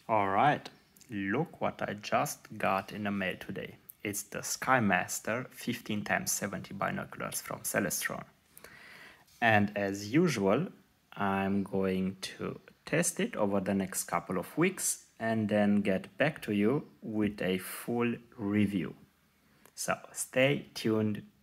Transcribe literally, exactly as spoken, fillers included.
Alright, look what I just got in the mail today. It's the SkyMaster fifteen by seventy binoculars from Celestron. And as usual, I'm going to test it over the next couple of weeks and then get back to you with a full review. So stay tuned